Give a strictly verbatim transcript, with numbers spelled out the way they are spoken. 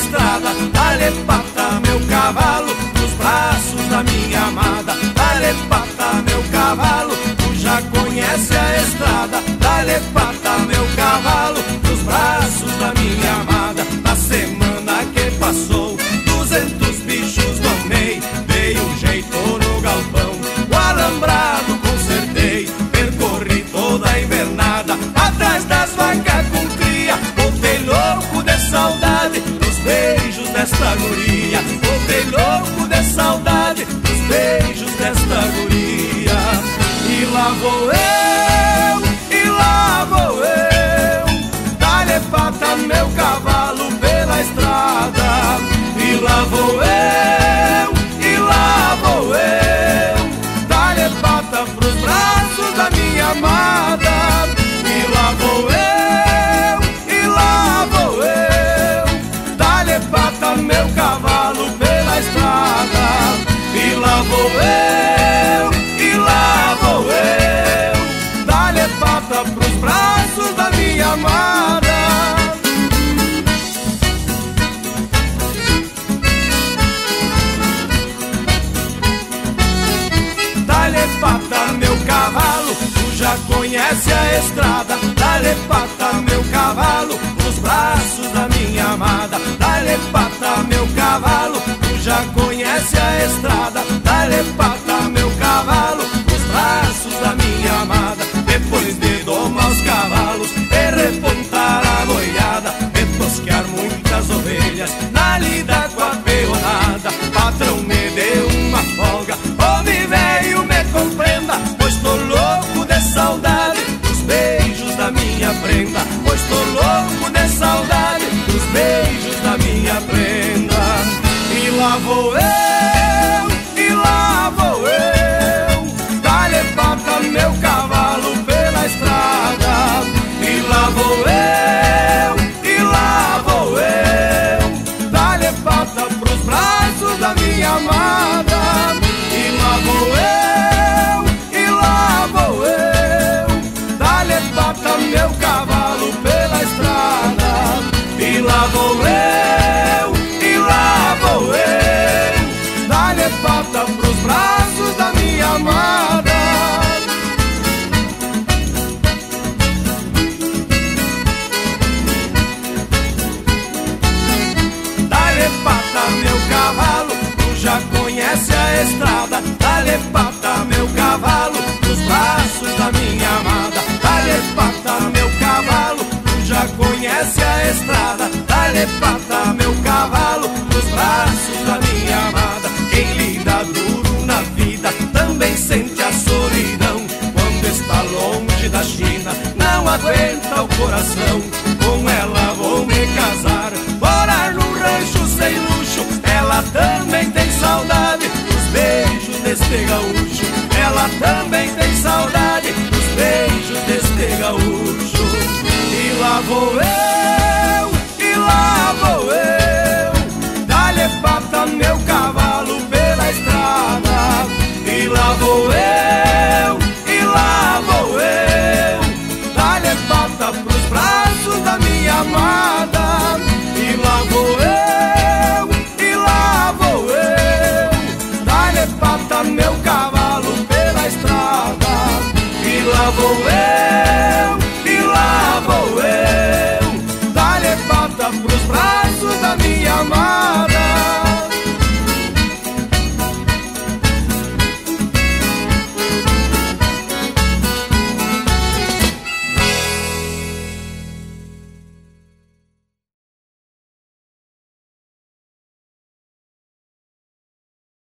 estrada. Dale pata, meu cavalo, nos braços da minha amada. Dale pata, meu cavalo, tu já conhece a estrada. Dale pata, meu cavalo, nos braços da minha amada. Na semana que passou, duzentos bichos domei, dei um jeito no galpão, o alambrado consertei, percorri toda a invernada, atrás das vacas com cria, voltei louco de saudade dos beijos desta guria. Voltei louco de saudade dos beijos desta guria. E lá vou eu, e lá vou eu, dá-lhe pata meu cavalo pela estrada. E lá vou eu, e lá vou eu, dá-lhe pata pros braços da minha amada. E lá vou eu, e lá vou eu, dá-lhe pata meu cavalo pela estrada. E lá vou eu, e lá vou eu, dá-lhe pata pros braços da minha amada. Dá-lhe pata meu cavalo, tu já conhece a estrada. Dá-lhe pata meu cavalo, nos braços da minha amada. Dá-lhe pata meu cavalo, tu já conhece a estrada. Dá-lhe pata meu cavalo, nos braços da minha amada. Depois de domar os cavalos e repontar a boiada, e tosquear muitas ovelhas na lida com a peonada, patrão me deu uma folga, homem velho me compreenda, pois tô louco de saudade dos beijos da minha prenda. Pois tô louco de saudade dos beijos da minha prenda. E lá vou eu, e lá vou eu, dá-lhe pata meu cavalo pela estrada. E lá vou eu, e lá vou eu, dá-lhe pata pros braços da minha amada. E lá vou eu, e lá vou eu, dá-lhe pata meu cavalo pela estrada. E lá vou eu, e lá vou eu, dá-lhe pata pros braços da minha amada. Dá-lhe pata meu cavalo, tu já conhece a estrada. Dá-lhe pata meu cavalo, nos braços da minha amada. Dá-lhe pata meu cavalo, tu já conhece a estrada. Dá-lhe pata meu cavalo, nos braços da minha amada. Quem lida duro na vida também sente a solidão. Quando está longe da China, não aguenta o coração.